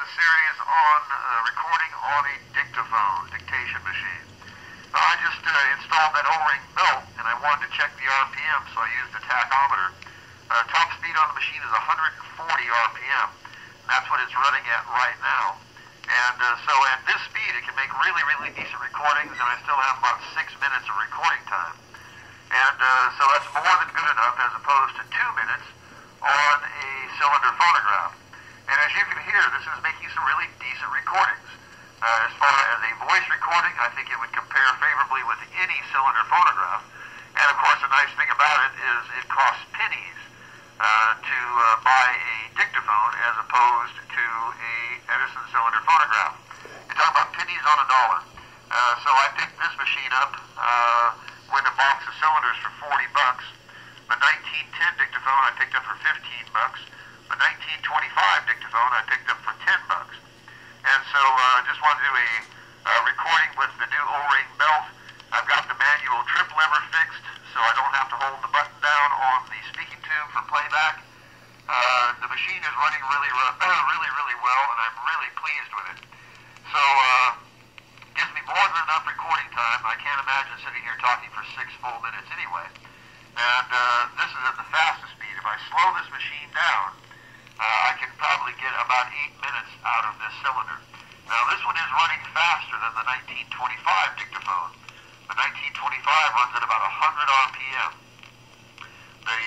series on recording on a dictaphone, dictation machine. I just installed that O-ring belt, and I wanted to check the RPM, so I used a tachometer. Top speed on the machine is 140 RPM. That's what it's running at right now. And so at this speed, it can make really, really decent recordings, and I still have about 6 minutes of recording time. And so that's more than good enough as opposed to 2 minutes on a cylinder phonograph. And as you can hear, this is making some really decent recordings. As far as a voice recording, I think it would compare favorably with any cylinder phonograph. And of course, the nice thing about it is it costs pennies to buy a dictaphone as opposed to a Edison cylinder phonograph. You're talking about pennies on a dollar. So I picked this machine up with a box of cylinders for $40. The 1910 dictaphone I picked up for $15. The 1925 dictaphone I picked up for $10. And so I just wanted to do a recording with the new O-ring belt. I've got the manual trip lever fixed, so I don't have to hold the button down on the speaking tube for playback. The machine is running really well, and I'm really pleased with it. So gives me more than enough recording time. I can't imagine sitting here talking for 6 full minutes anyway. And this is at the fastest speed. If I slow this machine down, I can probably get about 8 minutes out of this cylinder. Now this one is running faster than the 1925 dictaphone. The 1925 runs at about 100 RPM. The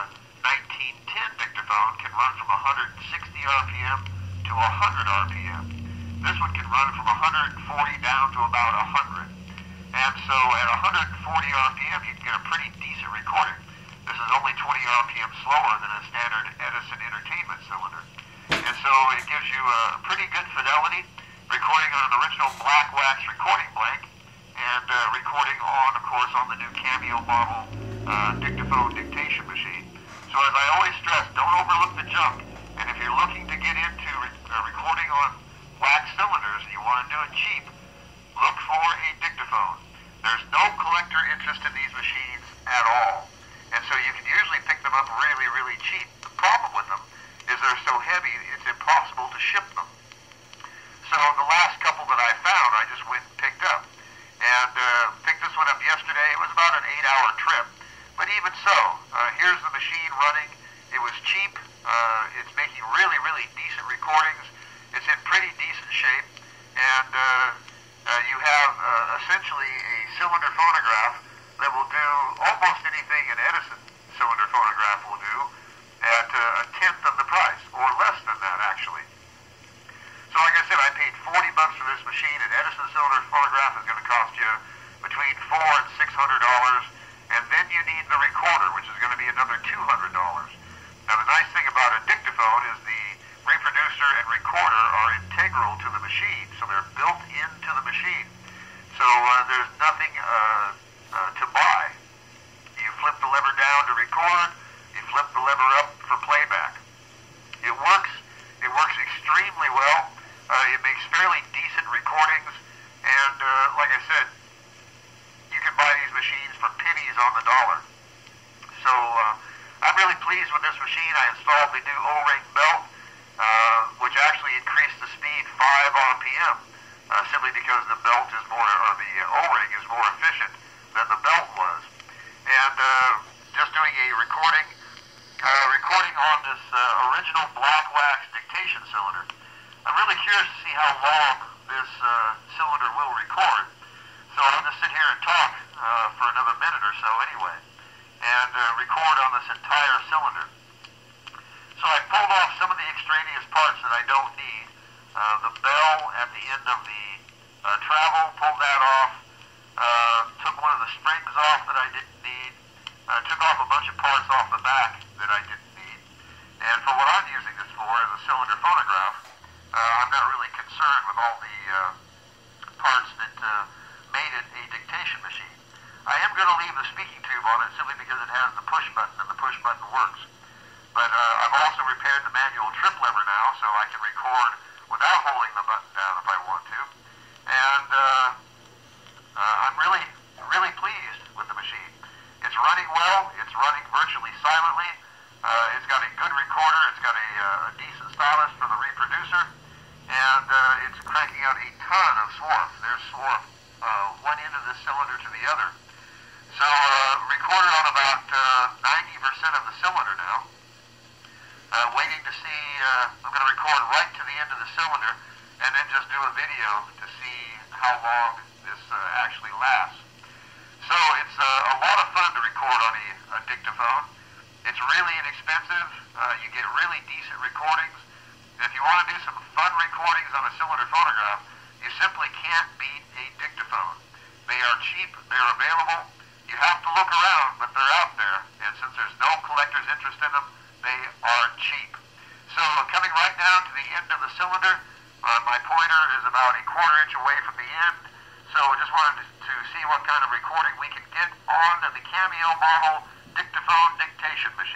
1910 dictaphone can run from 160 RPM to 100 RPM. This one can run from 140 down to about 100. And so at 140 RPM you can get a pretty decent recording. This is only 20 RPM slower than a standard Edison Entertainment cylinder. And so it gives you a pretty good fidelity, recording on an original black wax recording blank, and recording on, of course, on the new Cameo model dictaphone dictation machine. So as I always stress, don't overlook the junk. And if you're looking to get into recording on wax cylinders and you want to do it cheap, look for a dictaphone. There's no collector interest in these machines at all. And so you can usually pick them up really, really cheap. The problem with them is they're so heavy, it's impossible to ship them. So the last couple that I found, I just went and picked up. And picked this one up yesterday. It was about an 8-hour trip. But even so, here's the machine running. It was cheap. It's making really, really decent recordings. It's in pretty decent shape. And you have essentially a cylinder phonograph that will do almost anything an Edison cylinder phonograph will do at a tenth of the price, or less than that actually. So like I said, I paid $40 for this machine. An Edison cylinder phonograph is going to cost you between $400 and $600, and then you need the recorder, which is going to be another $200. Now the nice thing about a dictaphone is the reproducer and recorder are integral to the machine, so they're built into the machine. So there's nothing to buy. You flip the lever down to record, you flip the lever up for playback. It works extremely well. It makes fairly decent recordings, and like I said, you can buy these machines for pennies on the dollar. So I'm really pleased with this machine. I installed the new O-ring belt, which actually increased the speed 5 RPM, simply because the belt is more, or the O-ring is more efficient than the belt was. And just doing a recording on this original black wax dictation cylinder. I'm really curious to see how long this cylinder will record. So I'm going to sit here and talk for another minute or so anyway, and record on this entire cylinder. So I pulled off some of the extraneous parts that I don't need. The bell at the end of the travel, pulled that off. Took one of the springs off that I didn't need. Took off a bunch of parts off the back that I didn't need. And for what I'm using this for, as a cylinder phonograph, I'm not really concerned with all the parts that made it a dictation machine. I am going to leave the speaking tube on it simply because it has the push button, and the push button works. But I've also repaired the manual trip lever now, so I can record without holding the button down if I want to. And I'm really, really pleased with the machine. It's running well. It's running virtually silently. It's got a good recorder. It's got a decent stylus for the reproducer. and it's cranking out a ton of swarf. There's swarf one end of the cylinder to the other. So recorded on about 90% of the cylinder now. Waiting to see, I'm going to record right to the end of the cylinder and then just do a video to see how long this actually lasts. So it's a lot of fun to record on a dictaphone. It's really inexpensive. You get really decent recordings. And if you want to do some fun recordings on a cylinder phonograph, you simply can't beat a dictaphone. They are cheap. They're available. You have to look around, but they're out there. And since there's no collector's interest in them, they are cheap. So coming right down to the end of the cylinder, my pointer is about a quarter inch away from the end. So I just wanted to see what kind of recording we can get on the Cameo model dictaphone dictation machine.